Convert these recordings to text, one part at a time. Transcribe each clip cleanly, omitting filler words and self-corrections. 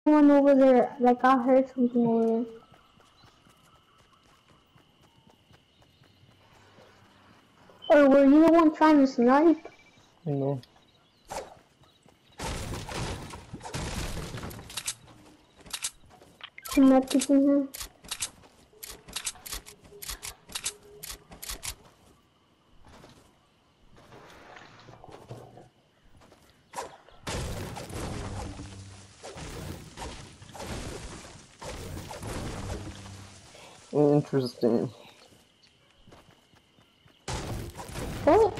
One over there, like I heard something over there. Or were you the one trying to snipe? No. Connected to him. Interesting. Oh.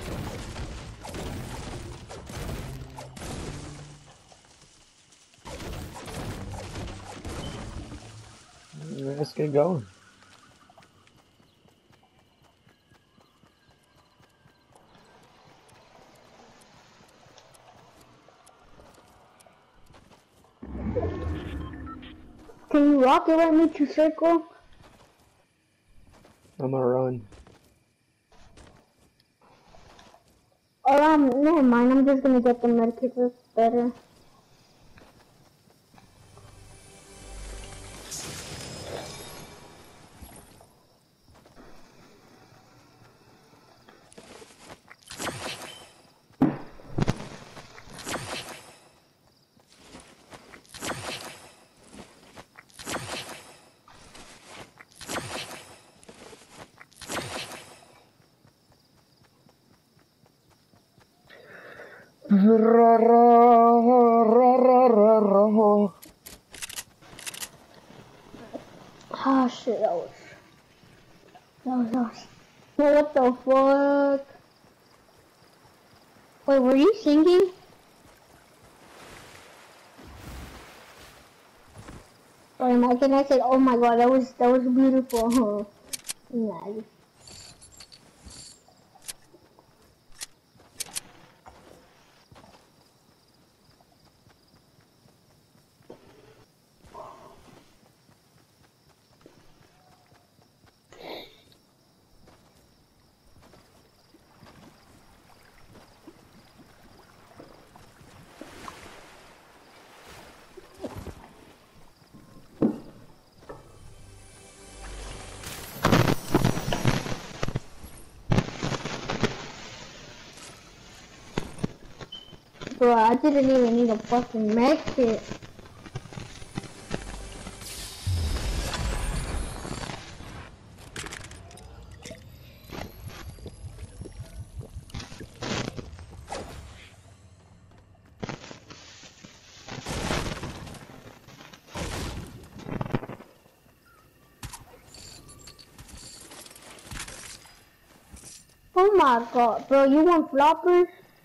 Let's get going. Can you rocket let me to circle? I'm gonna run. Or never mind, I'm just gonna get the medkit, that's better. Ah shit, that was what the fuck? Wait, were you singing? Or am I connected? Oh my god, that was beautiful. Nice. Bro, I didn't even need a fucking medkit. Oh my god, bro, you want floppers?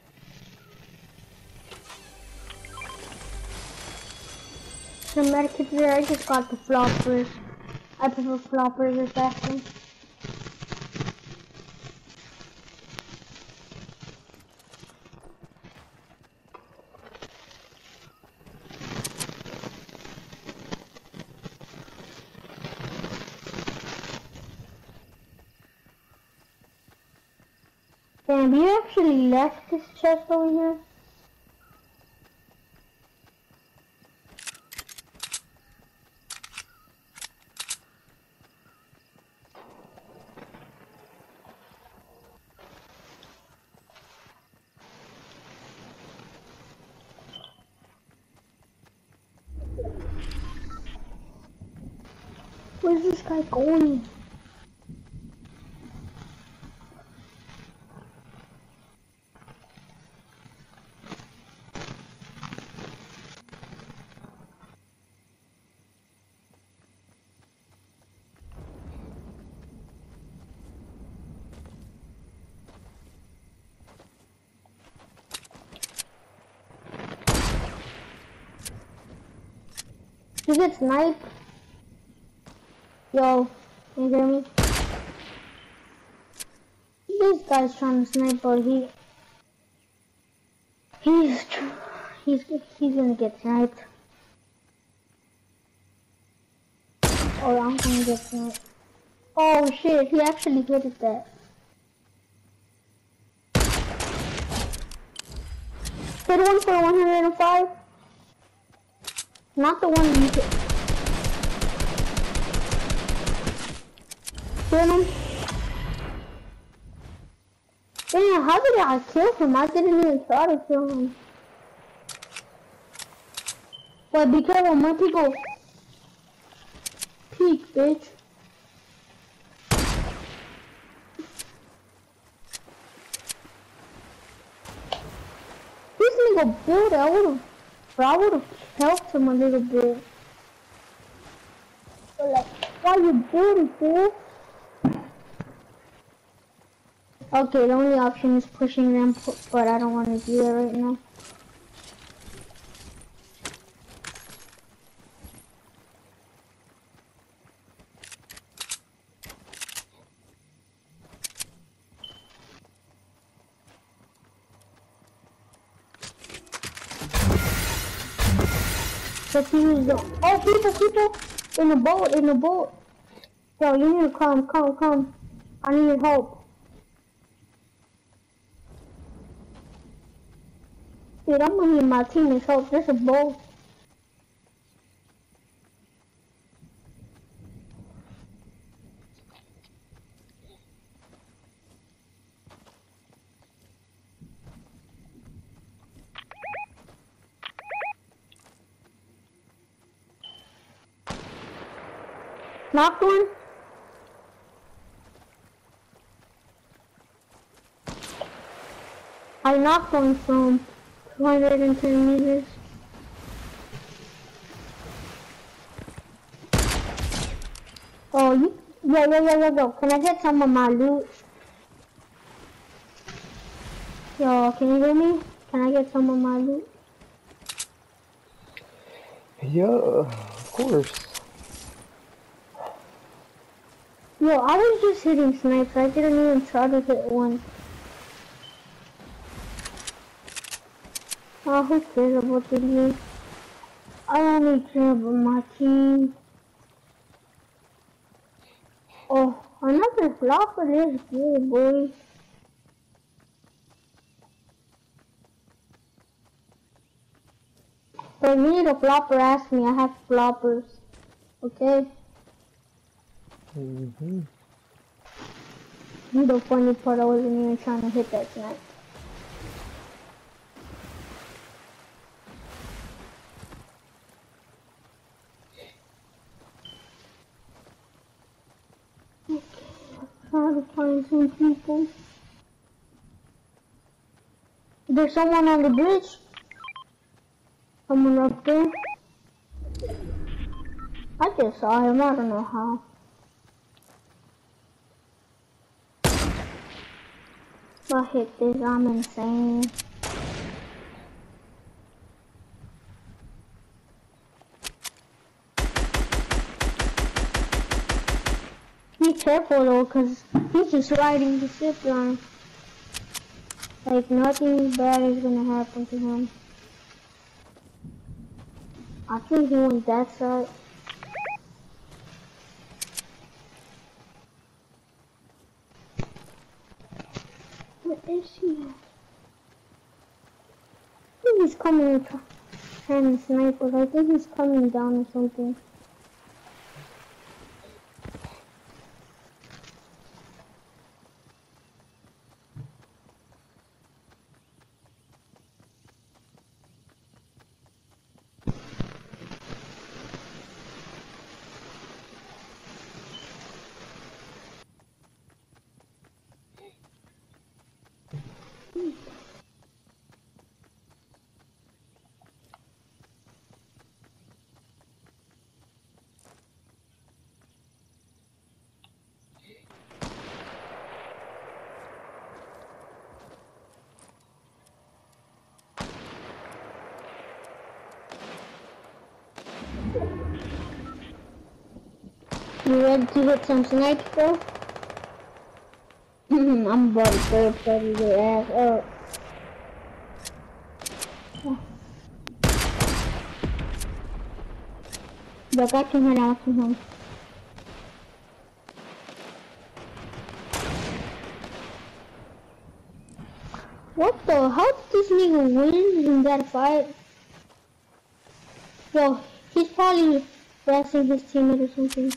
The medkit there, I just got the floppers. I prefer floppers or something. Damn, you actually left this chest over here? Where's this guy going? You get sniped? Yo, can you hear me? This guy's trying to snipe, but he's gonna get sniped. Or I'm gonna get sniped. Oh shit, he actually hit at that. Hit one for 105. Not the one you hit. Kill him. Damn, how did I kill him? I didn't even try to kill him. But be careful, more people peek, bitch. This nigga built, I would've helped him a little bit. But like, why you building, fool? Okay, the only option is pushing them, but I don't want to do that right now. Let's use the— oh, people! In the boat! Yo, you need to come. I need help. Dude, I'm gonna need my teammates' help. There's a boat. Knocked one. I knocked one from 210 meters. Oh, yo. Can I get some of my loot? Yo, can you hear me? Can I get some of my loot? Yeah, of course. Yo, I was just hitting snipes. I didn't even try to hit one. Oh, who cares about the game? I only care about my team. Oh, another flopper is good, boy. For me, the flopper asked me, I have floppers. Okay? The funny part, I wasn't even trying to hit that snipe. Okay, let's try to find some people. There's someone on the bridge. Someone up there. I just saw him, I don't know how. I hit this, I'm insane. Be careful though, cause he's just riding the zip line. Like nothing bad is gonna happen to him. I think he went that side. Where is he at? I think he's coming trying to snipe, but I think he's coming down or something. You ready to hit some snipes, bro? I'm about to third party their ass up. Look, I can head out to him. What the? How did this nigga win in that fight? Yo, He's probably blessing his teammate or something.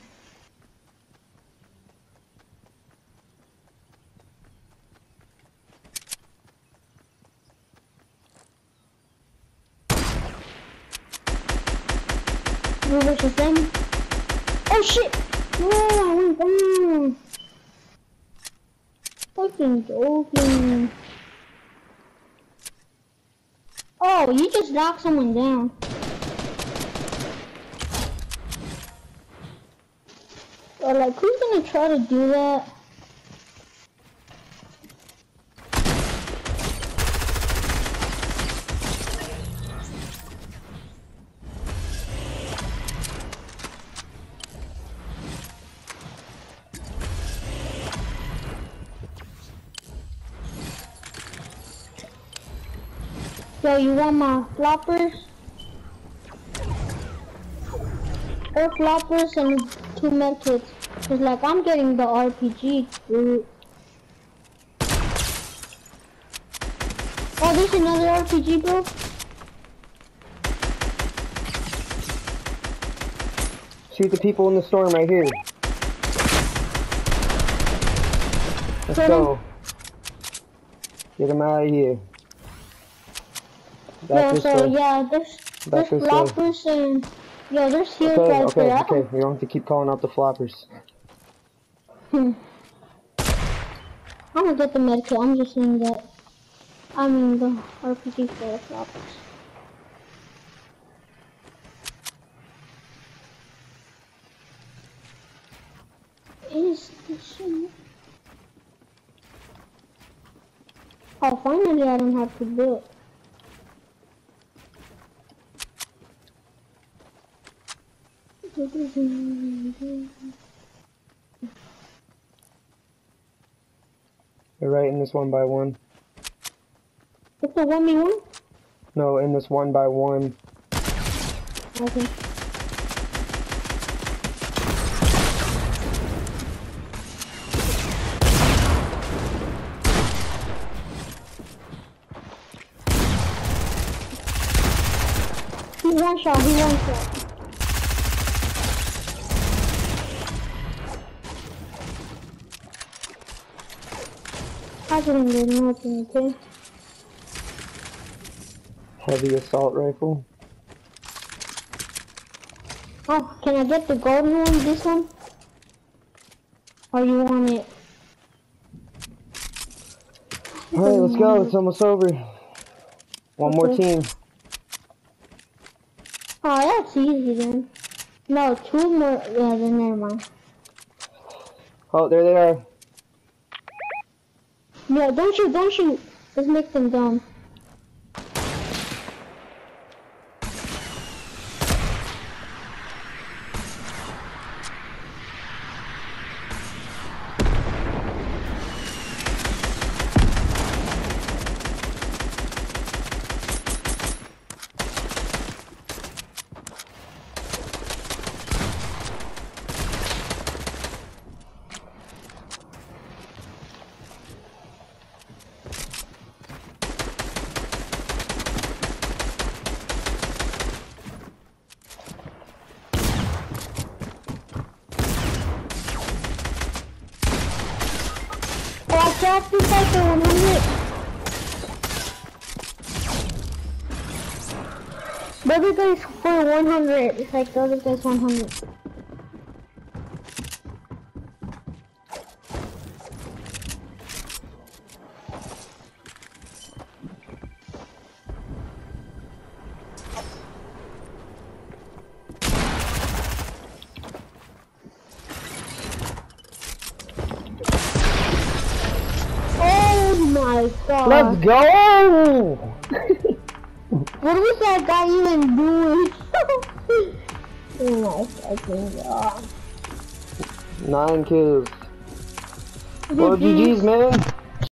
You versus them. Oh shit! No, I went down. Fucking joking. Oh, you just knocked someone down. Or like, who's gonna try to do that? Yo, you want my floppers? Or floppers and 2 medkits. Cause like I'm getting the RPG dude. Oh, there's another RPG, bro. Shoot the people in the storm right here. Let's go. Get them out of here. Yeah, so yeah, there's floppers and yo, there's heals right there. Okay. We don't have to keep calling out the floppers. I'm gonna get the medkit. I'm just saying that. I mean the RPG for the floppers. Is this shit? Oh, finally I don't have to build. They're right in this 1x1. It's the 1v1? No, in this 1x1. Okay. He one shot. I didn't do nothing, okay? Heavy assault rifle. Oh, can I get the golden one, this one? Or you want it? Alright, let's go. It's almost over. One more team. Oh, that's easy then. No, 2 more. Yeah, then never mind. Oh, there they are. No, don't shoot. Let's make them dumb. That's the second 100. The other guy's for 100. It's like the other guy's 100. My God. Let's go! What was that guy even doing? Oh my fucking God. 9 kills. Well, GG's, man.